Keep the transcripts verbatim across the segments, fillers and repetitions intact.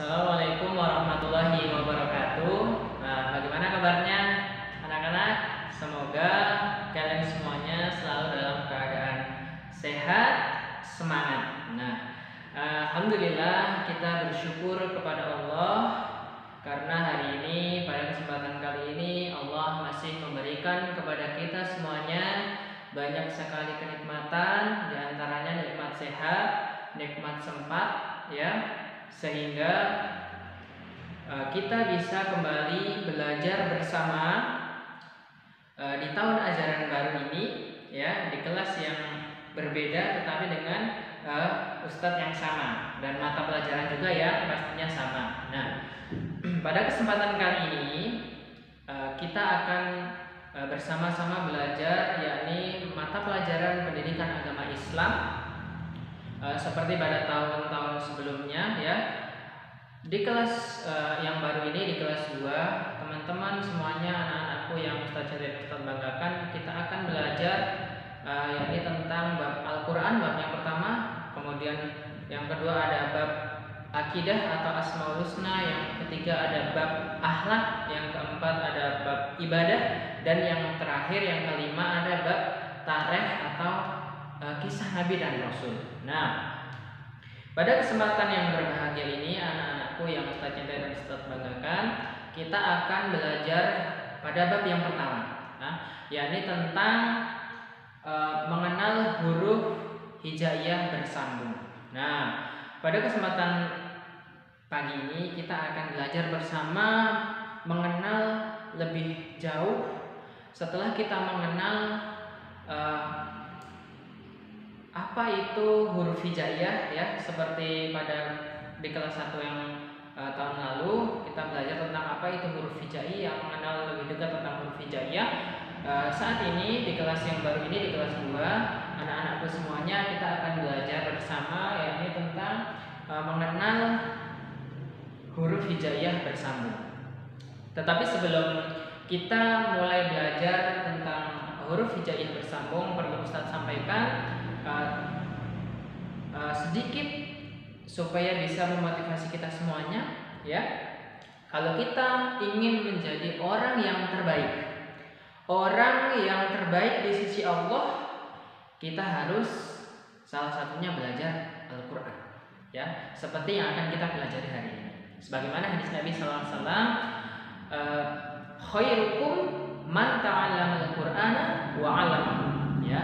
Assalamualaikum warahmatullahi wabarakatuh. Nah, bagaimana kabarnya anak-anak? Semoga kalian semuanya selalu dalam keadaan sehat, semangat. Nah, alhamdulillah kita bersyukur kepada Allah karena hari ini, pada kesempatan kali ini Allah masih memberikan kepada kita semuanya banyak sekali kenikmatan, diantaranya nikmat sehat, nikmat sempat, ya, sehingga uh, kita bisa kembali belajar bersama uh, di tahun ajaran baru ini, ya, di kelas yang berbeda tetapi dengan uh, ustadz yang sama dan mata pelajaran juga ya pastinya sama. Nah, pada kesempatan kali ini uh, kita akan uh, bersama-sama belajar yakni mata pelajaran pendidikan agama Islam. Uh, seperti pada tahun-tahun sebelumnya, ya, di kelas uh, yang baru ini, di kelas dua, teman-teman semuanya, anak-anakku yang Ustaz cinta dan Ustaz banggakan, kita akan belajar uh, yakni tentang bab Al-Quran, bab yang pertama, kemudian yang kedua ada bab akidah atau asmaul husna, yang ketiga ada bab akhlak, yang keempat ada bab ibadah, dan yang terakhir yang kelima ada bab tarikh atau kisah Nabi dan Rasul. Nah, pada kesempatan yang berbahagia ini, anak-anakku yang Ustaz cinta dan Ustaz banggakan, kita akan belajar pada bab yang pertama, nah, yakni tentang e, mengenal huruf hijaiyah bersambung. Nah, pada kesempatan pagi ini kita akan belajar bersama mengenal lebih jauh setelah kita mengenal e, apa itu huruf hijaiyah, ya, seperti pada di kelas satu yang uh, tahun lalu kita belajar tentang apa itu huruf hijaiyah, mengenal lebih dekat tentang huruf hijaiyah. Uh, saat ini di kelas yang baru ini, di kelas dua, anak-anakku semuanya kita akan belajar bersama yakni tentang uh, mengenal huruf hijaiyah bersambung. Tetapi sebelum kita mulai belajar tentang huruf hijaiyah bersambung, perlu Ustaz sampaikan Uh, uh, sedikit supaya bisa memotivasi kita semuanya, ya. Kalau kita ingin menjadi orang yang terbaik, orang yang terbaik di sisi Allah, kita harus salah satunya belajar Al-Quran, ya, seperti yang akan kita pelajari hari ini. Sebagaimana hadis Nabi Sallallahu Alaihi Wasallam, uh, khairukum man ta'allama al-Qur'ana wa 'allamahu, ya.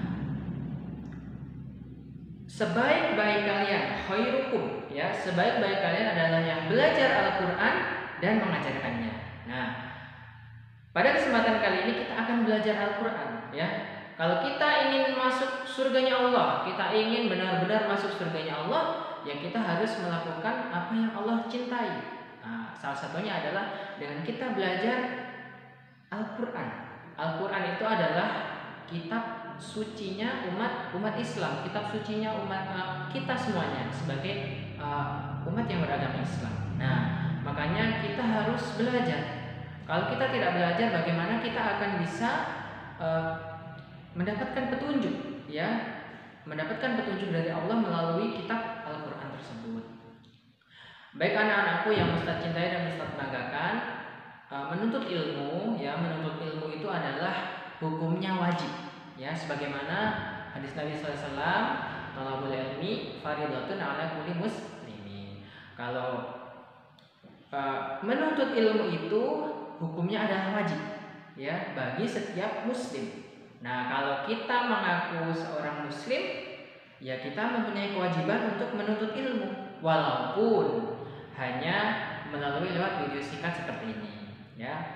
Sebaik-baik kalian, khairukum, ya, sebaik-baik kalian adalah yang belajar Al-Quran dan mengajarkannya. Nah, pada kesempatan kali ini kita akan belajar Al-Quran, ya. Kalau kita ingin masuk surganya Allah, kita ingin benar-benar masuk surganya Allah, ya kita harus melakukan apa yang Allah cintai. Nah, salah satunya adalah dengan kita belajar Al-Quran. Al-Quran itu adalah kitab sucinya umat umat Islam, kitab sucinya umat uh, kita semuanya sebagai uh, umat yang beragama Islam. Nah, makanya kita harus belajar. Kalau kita tidak belajar, bagaimana kita akan bisa uh, mendapatkan petunjuk, ya, mendapatkan petunjuk dari Allah melalui kitab Al-Quran tersebut. Baik anak-anakku yang Ustaz cintai dan Ustaz banggakan, uh, menuntut ilmu, ya, menuntut ilmu itu adalah hukumnya wajib. Ya, sebagaimana hadis Nabi Sallallahu Alaihi Wasallam, talabul ilmi fardhatun 'ala kulli muslimin. Kalau uh, menuntut ilmu itu hukumnya adalah wajib, ya, bagi setiap muslim. Nah, kalau kita mengaku seorang muslim, ya kita mempunyai kewajiban untuk menuntut ilmu, walaupun hanya melalui lewat video singkat seperti ini, ya.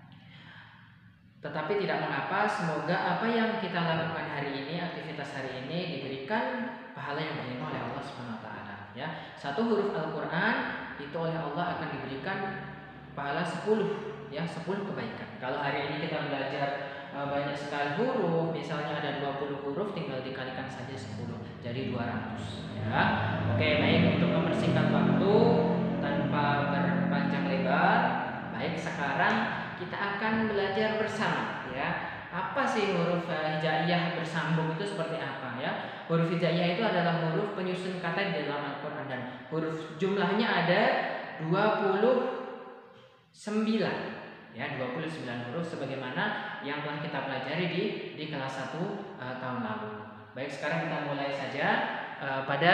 Tetapi tidak mengapa, semoga apa yang kita lakukan hari ini, aktivitas hari ini, diberikan pahala yang berlimpah oleh Allah Subhanahu wa taala, ya. Satu huruf Al-Quran itu oleh Allah akan diberikan pahala sepuluh, ya, sepuluh kebaikan. Kalau hari ini kita belajar uh, banyak sekali huruf, misalnya ada dua puluh huruf, tinggal dikalikan saja sepuluh, jadi dua ratus, ya. Oke, baik, untuk mempersingkat waktu tanpa berpanjang lebar, baik, sekarang kita akan belajar bersama, ya. apa sih huruf uh, hijaiyah bersambung itu seperti apa ya? Huruf hijaiyah itu adalah huruf penyusun kata di dalam Al-Qur'an dan huruf jumlahnya ada dua puluh sembilan ya, dua puluh sembilan huruf sebagaimana yang telah kita pelajari di di kelas satu uh, tahun lalu. Baik, sekarang kita mulai saja uh, pada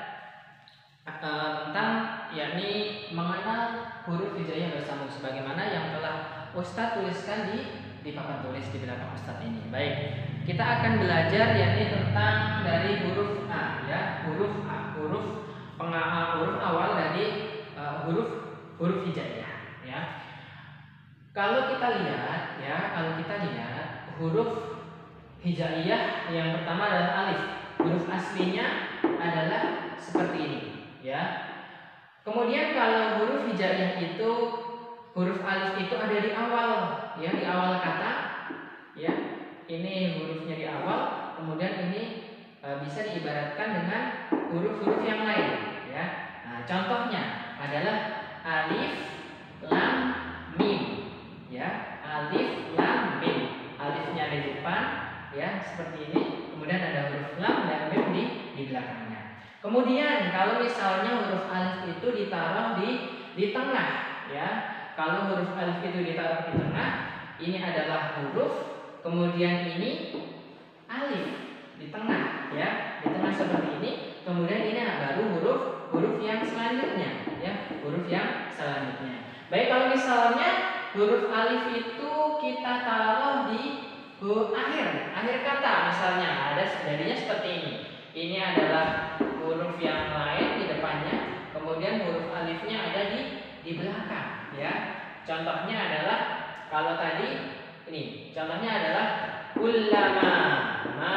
uh, tentang yakni mengenal huruf hijaiyah bersambung sebagaimana yang telah Ustadz tuliskan di di papan tulis di belakang Ustadz ini. Baik, kita akan belajar yakni tentang dari huruf A ya, huruf A, huruf penga huruf awal dari uh, huruf huruf hijaiyah ya. Kalau kita lihat ya, kalau kita lihat huruf hijaiyah yang pertama adalah alif. Huruf aslinya adalah seperti ini ya. Kemudian kalau huruf hijaiyah itu huruf alif itu ada di awal ya, di awal kata ya. Ini hurufnya di awal, kemudian ini e, bisa diibaratkan dengan huruf-huruf yang lain ya. Nah, contohnya adalah alif, lam, mim ya. Alif, lam, mim. Alifnya di depan ya, seperti ini. Kemudian ada huruf lam dan mim di di belakangnya. Kemudian kalau misalnya huruf alif itu ditaruh di di tengah ya. Kalau huruf alif itu ditaruh di tengah, ini adalah huruf, kemudian ini alif di tengah ya, di tengah seperti ini. Kemudian ini baru huruf huruf yang selanjutnya ya, huruf yang selanjutnya. Baik, kalau misalnya huruf alif itu kita taruh di uh, akhir akhir kata misalnya, ada jadinya seperti ini. Ini adalah huruf yang lain di depannya, kemudian huruf alifnya ada di di belakang ya. Contohnya adalah kalau tadi ini, contohnya adalah kullama ma.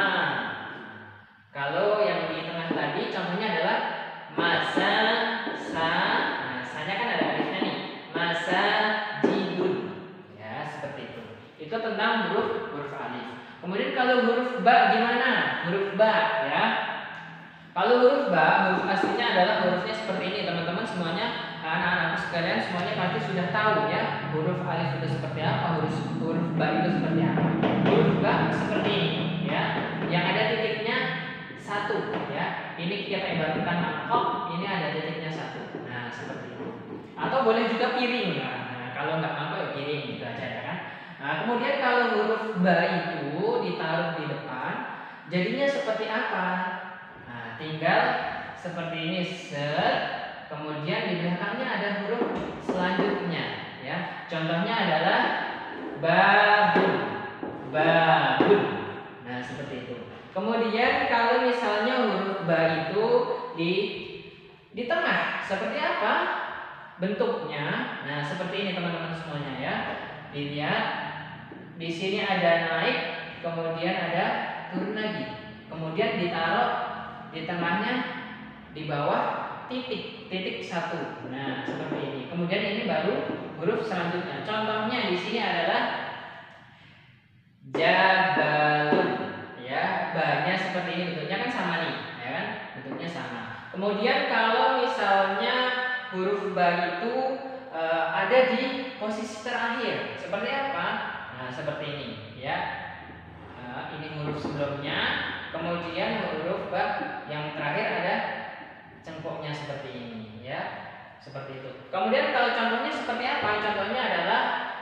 Kalau yang di tengah tadi contohnya adalah masa sa. Nah, sa-nya kan ada alifnya nih. Masa jidun. Ya, seperti itu. Itu tentang huruf huruf alif. Kemudian kalau huruf ba gimana? Huruf ba ya. Kalau huruf ba, huruf aslinya adalah hurufnya seperti ini, teman-teman semuanya. Anak-anakku sekalian semuanya pasti sudah tahu ya, huruf alif itu seperti apa, huruf huruf ba itu seperti apa. Huruf ba seperti ini ya, yang ada titiknya satu ya. Ini kita ibaratkan mangkok, ini ada titiknya satu. Nah, seperti itu. Atau boleh juga piring. Nah, kalau nggak mangkok ya piring gitu aja ya kan. Nah, kemudian kalau huruf ba itu ditaruh di depan, jadinya seperti apa? Nah, tinggal seperti ini set. Kemudian di belakangnya ada huruf selanjutnya ya. Contohnya adalah babun. Babun. Nah, seperti itu. Kemudian kalau misalnya huruf ba itu di di tengah, seperti apa bentuknya? Nah, seperti ini teman-teman semuanya ya. Dilihat di sini ada naik, kemudian ada turun lagi. Kemudian ditaruh di tengahnya, di bawah titik titik satu. Nah, seperti ini. Kemudian ini baru huruf selanjutnya. Contohnya di sini adalah jabalun ya. Ba-nya seperti ini, bentuknya kan sama nih ya kan, bentuknya sama. Kemudian kalau misalnya huruf ba itu e, ada di posisi terakhir, seperti apa? Nah, seperti ini ya. E, ini huruf sebelumnya, kemudian huruf ba yang terakhir ada cengkoknya seperti ini ya, seperti itu. Kemudian kalau contohnya seperti apa? Contohnya adalah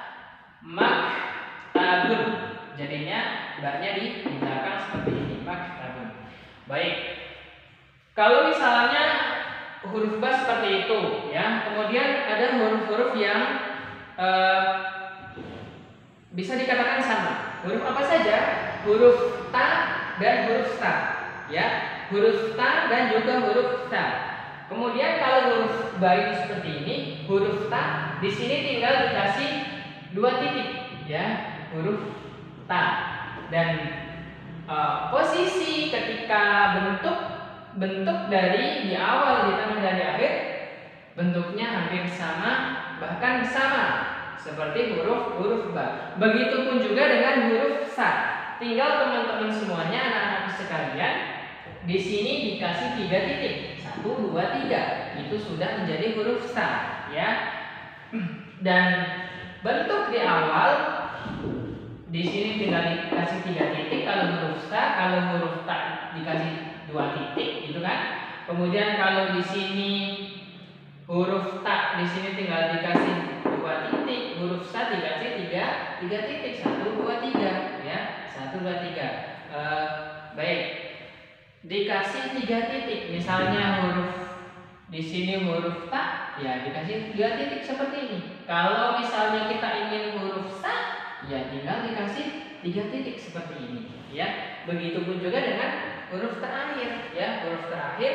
maktabun. Jadinya ba-nya di, di belakang seperti ini, maktabun. Baik. Kalau misalnya huruf ba seperti itu ya, kemudian ada huruf-huruf yang uh, bisa dikatakan sama. Huruf apa saja? Huruf ta dan huruf ta ya. Huruf ta dan juga huruf ta. Kemudian kalau huruf ba itu seperti ini, huruf ta di sini tinggal dikasih dua titik ya, huruf ta. Dan uh, posisi ketika bentuk bentuk dari di awal, di tengah dan di akhir bentuknya hampir sama, bahkan sama seperti huruf huruf ba. Begitupun juga dengan huruf sa. Tinggal teman-teman semuanya, anak-anak sekalian, di sini dikasih tiga titik, satu, dua, tiga, itu sudah menjadi huruf sa, ya. Dan bentuk di awal di sini tinggal dikasih tiga titik kalau huruf sa, kalau huruf ta dikasih dua titik, gitu kan? Kemudian kalau di sini huruf ta di sini tinggal dikasih dua titik, huruf sa dikasih tiga tiga titik, satu dua tiga, ya, satu dua tiga. Uh, baik, dikasih tiga titik, misalnya huruf di sini huruf ta, ya dikasih tiga titik seperti ini. Kalau misalnya kita ingin huruf sa, ya tinggal dikasih tiga titik seperti ini, ya. Begitupun juga dengan huruf terakhir, ya, huruf terakhir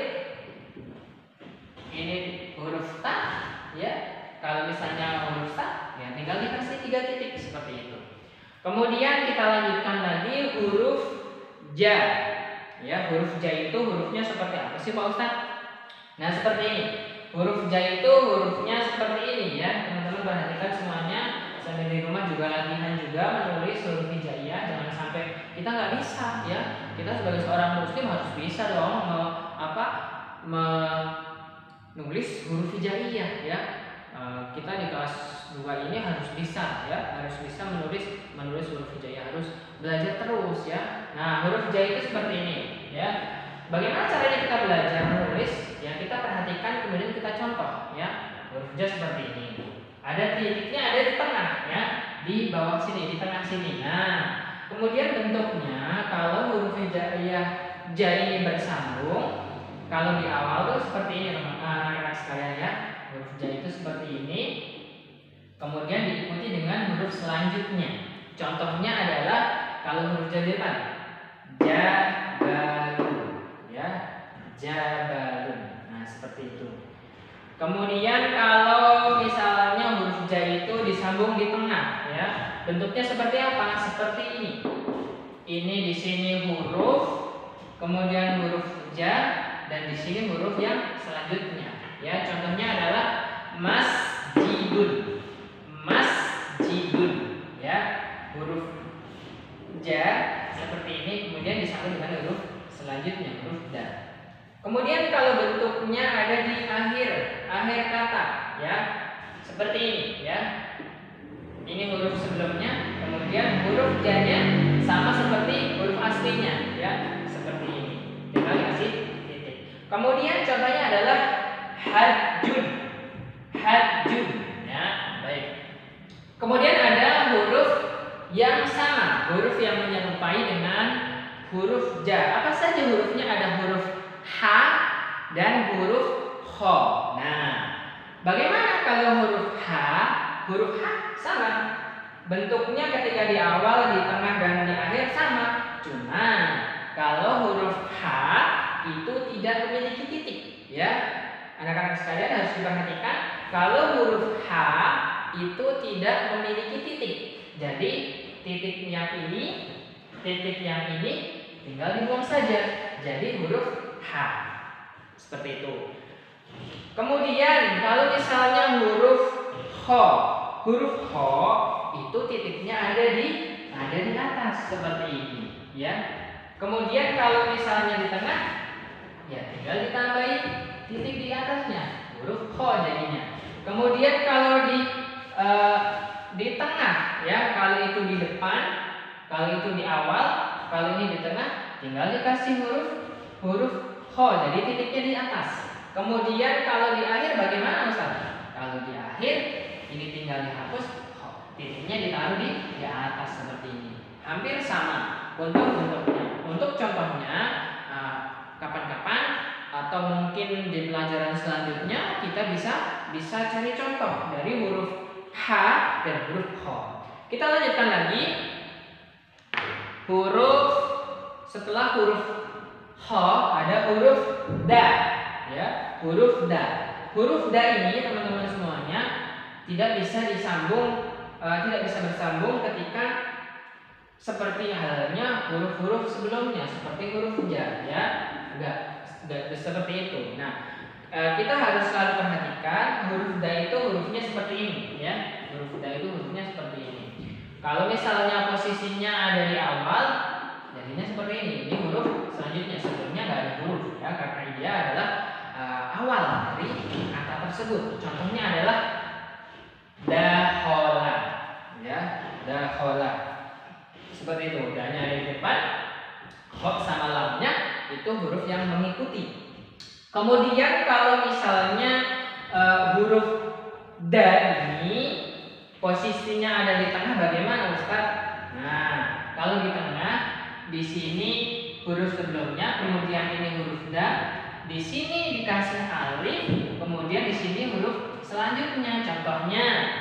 ini huruf ta, ya. Kalau misalnya huruf ta, ya tinggal dikasih tiga titik seperti itu. Kemudian kita lanjutkan lagi huruf ja, ya. Huruf ja itu hurufnya seperti apa sih Pak Ustadz? Nah, seperti ini. Huruf ja itu hurufnya seperti ini, ya. Teman-teman perhatikan semuanya. Sambil di rumah juga latihan juga menulis huruf hijaiyah, jangan sampai kita nggak bisa, ya. Kita sebagai seorang muslim harus bisa dong me, apa menulis huruf hijaiyah, ya. E, kita di kelas dua ini harus bisa, ya, harus bisa menulis menulis huruf hijaiyah, harus belajar terus, ya. Nah, huruf ja itu seperti ini, ya. Bagaimana caranya kita belajar menulis? Ya, kita perhatikan kemudian kita contoh, ya. Huruf ja seperti ini. Ada titiknya, ada di tengah, ya, di bawah sini, di tengah sini. Nah, kemudian bentuknya kalau huruf hijaiyah ja ini bersambung, kalau di awal tuh seperti ini teman-teman, anak-anak sekalian, ya. Huruf ja itu seperti ini. Kemudian diikuti dengan huruf selanjutnya. Contohnya adalah kalau huruf ja di depan, jabalun, ya, jabalun. Nah, seperti itu. Kemudian kalau misalnya huruf ja itu disambung di tengah, ya, bentuknya seperti apa? Seperti ini. Ini di sini huruf, kemudian huruf ja, dan di sini huruf yang selanjutnya. Ya, contohnya adalah masjidun, masjidun. Ya, huruf ja seperti ini, kemudian disambung dengan huruf selanjutnya, huruf da. Kemudian kalau bentuknya ada di akhir akhir kata, ya, seperti ini, ya. Ini huruf sebelumnya, kemudian huruf ja-nya sama seperti huruf aslinya, ya, seperti ini. Tinggal kasih titik. Kemudian contohnya adalah hajjun, hajjun, ya, baik. Kemudian ada huruf yang sama, huruf yang menyerupai dengan huruf ja. Apa saja hurufnya? Ada huruf ha dan huruf kho. Nah, bagaimana kalau huruf ha? Huruf ha sama. Bentuknya ketika di awal, di tengah, dan di akhir sama. Cuma kalau huruf ha itu tidak memiliki titik, ya. Anak-anak sekalian harus diperhatikan, kalau huruf ha itu tidak memiliki titik. Jadi titik yang ini, titik yang ini tinggal dibuang saja. Jadi huruf ha. Seperti itu. Kemudian kalau misalnya huruf kho, huruf kho itu titiknya ada di ada di atas seperti ini, ya. Kemudian kalau misalnya di tengah, ya tinggal ditambahin titik di atasnya, huruf kho jadinya. Kemudian kalau di uh, di tengah, ya, kalau itu di depan, kalau itu di awal, kalau ini di tengah, tinggal dikasih huruf huruf kho, jadi titiknya di atas. Kemudian kalau di akhir bagaimana Ustaz? Kalau di akhir ini tinggal dihapus, kho, titiknya ditaruh di di atas seperti ini. Hampir sama untuk bentuknya. Untuk contohnya, kapan-kapan uh, atau mungkin di pelajaran selanjutnya kita bisa bisa cari contoh dari huruf ha dan huruf kho. Kita lanjutkan lagi. Huruf setelah huruf kho ada huruf da, ya, huruf da. Huruf da ini teman-teman semuanya tidak bisa disambung, uh, tidak bisa bersambung ketika seperti halnya huruf-huruf sebelumnya, seperti huruf ja, ya, enggak, enggak seperti itu. Nah, uh, kita harus selalu perhatikan huruf da itu hurufnya seperti ini, ya, huruf da itu hurufnya seperti ini. Kalau misalnya posisinya ada di awal, jadinya seperti ini. Ini huruf selanjutnya, sebelumnya nggak ada huruf, ya, karena dia adalah uh, awal dari kata tersebut. Contohnya adalah dakhola, ya, dakhola. Seperti itu, danya ada di depan, kok sama lamnya itu huruf yang mengikuti. Kemudian kalau misalnya uh, huruf da ini posisinya ada di tengah, bagaimana Ustaz? Nah, kalau di tengah, di sini huruf sebelumnya, kemudian ini huruf da, di sini dikasih alif, kemudian di sini huruf selanjutnya. Contohnya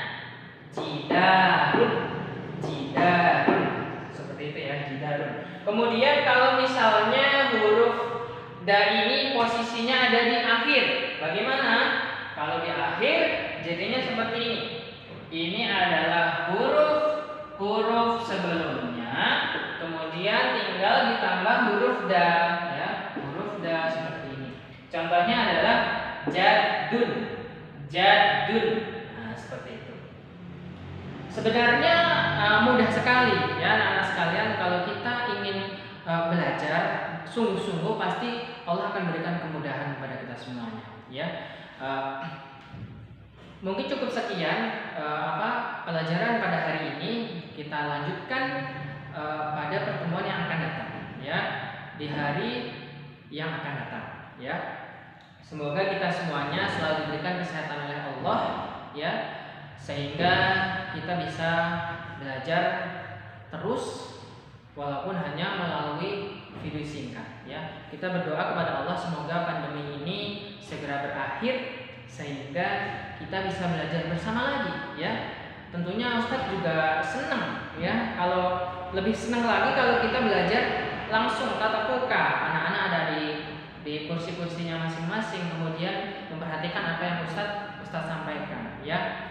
jidarun, jidarun, seperti itu ya, jidarun. Kemudian kalau misalnya huruf da ini posisinya ada di akhir, bagaimana? Kalau di akhir jadinya seperti ini. Ini adalah huruf huruf sebelumnya, kemudian tinggal ditambah huruf da, ya, huruf da seperti ini. Contohnya adalah jadun, jadun. Nah, seperti itu. Sebenarnya uh, mudah sekali ya anak-anak sekalian, kalau kita ingin uh, belajar sungguh-sungguh pasti Allah akan berikan kemudahan kepada kita semuanya, ya. Uh, mungkin cukup sekian uh, apa pelajaran pada hari ini. Kita lanjutkan uh, pada pertemuan yang akan datang, ya, di hari yang akan datang, ya. Semoga kita semuanya selalu diberikan kesehatan oleh Allah, ya, sehingga kita bisa belajar terus walaupun hanya melalui video singkat, ya. Kita berdoa kepada Allah semoga pandemi ini segera berakhir sehingga kita bisa belajar bersama lagi, ya. Tentunya Ustadz juga senang, ya, kalau lebih senang lagi kalau kita belajar langsung tatap muka, anak-anak ada di di kursi-kursinya masing-masing, kemudian memperhatikan apa yang Ustadz Ustadz sampaikan, ya.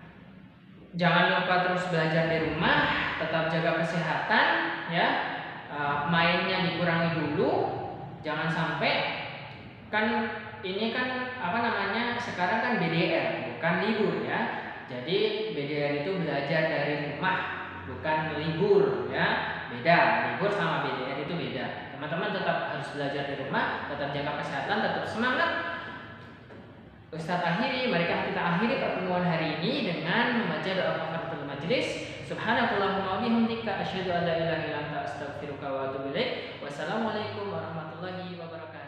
Jangan lupa terus belajar di rumah, tetap jaga kesehatan, ya. Uh, mainnya dikurangi dulu, jangan sampai, kan ini kan apa namanya sekarang kan B D R bukan libur, ya. Jadi B D R itu belajar dari rumah, bukan libur, ya. Beda, libur sama B D R itu beda. Teman-teman tetap harus belajar di rumah, tetap jaga kesehatan, tetap semangat. Ustadz akhiri, mari kita akhiri pertemuan hari ini dengan membaca doa kafaratul majelis. Subhanakallahumma wa bihamdika asyhadu an la ilaha illa anta astaghfiruka wa atubu ilaik. Wassalamualaikum warahmatullahi wabarakatuh.